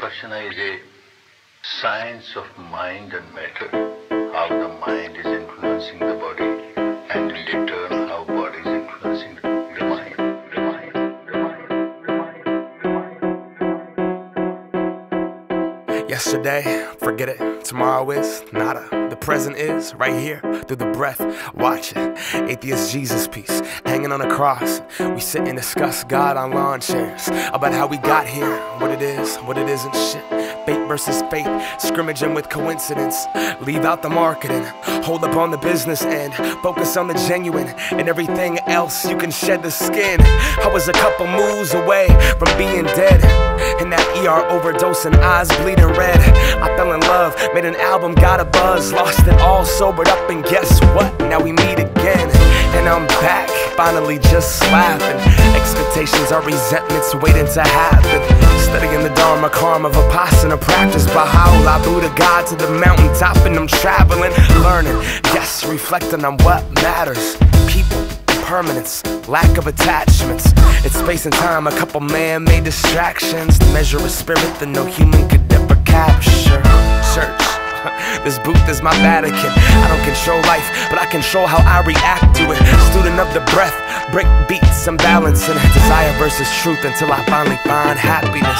Vipassana is a science of mind and matter, how the mind is influencing the body, and in return how body is influencing the mind. Yesterday, forget it. Tomorrow is nada. The present is right here, through the breath. Watch it. Atheist Jesus piece hanging on a cross. We sit and discuss God on lawn chairs about how we got here, what it is, what it isn't. Shit. Fate versus faith, scrimmaging with coincidence. Leave out the marketing, hold up on the business end, focus on the genuine, and everything else you can shed the skin. I was a couple moves away from being dead, in that ER overdose and eyes bleeding red. I fell in love, made an album, got a buzz, lost it all, sobered up, and guess what? Now we meet again, and I'm back, finally just laughing. Expectations are resentments waiting to happen. Studying the Dharma, karma, Vipassana practice, Baha'u'llah, Buddha, God to the mountaintop, and I'm traveling, learning, yes, reflecting on what matters. People, permanence, lack of attachments. It's space and time, a couple man-made distractions to measure a spirit that no human could ever capture. Church, this booth is my Vatican. I don't control life, but I control how I react to it. Student of the breath, break beats, I'm balancing desire versus truth until I finally find happiness.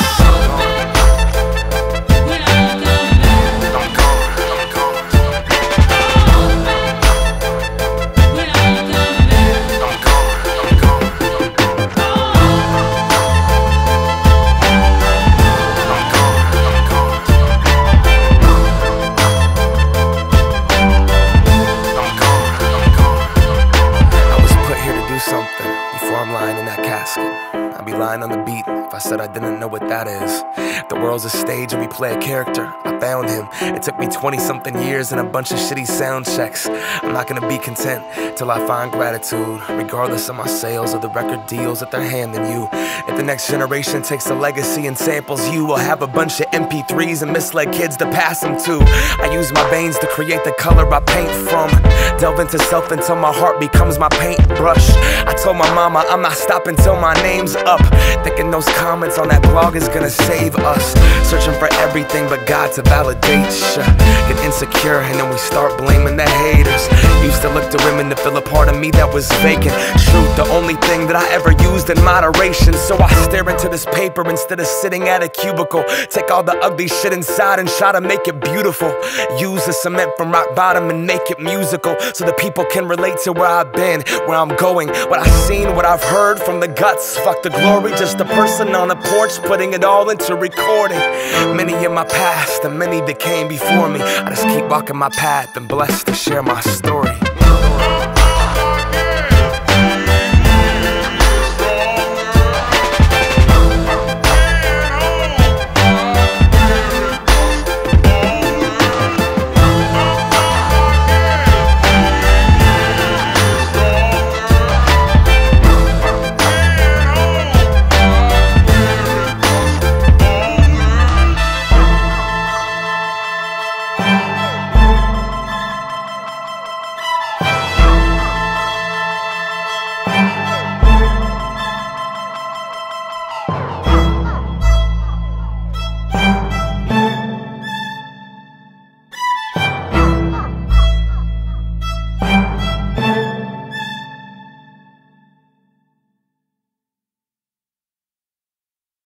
Before I'm lying in that casket, I'd be lying on the beat if I said I didn't know what that is. If the world's a stage and we play a character, I found him. It took me 20-something years and a bunch of shitty sound checks. I'm not gonna be content till I find gratitude, regardless of my sales or the record deals that they're handing you. If the next generation takes the legacy and samples you, will have a bunch of MP3s and misled kids to pass them to. I use my veins to create the color I paint from. Delve into self until my heart becomes my paintbrush. I told my mama I'm not stopping till my name's up. Thinking those comments on that blog is gonna save us. Searching for everything but God to validate ya. Get insecure and then we start blaming the haters. Used to look to women to fill a part of me that was vacant. Truth, the only thing that I ever used in moderation. So I stare into this paper instead of sitting at a cubicle. Take all the ugly shit inside and try to make it beautiful. Use the cement from rock bottom and make it musical, so that people can relate to where I've been, where I'm going, what I've seen, what I've heard from the guts. Fuck the glory, just a person on a porch putting it all into recording. Many in my past and many that came before me. I just keep walking my path and blessed to share my story.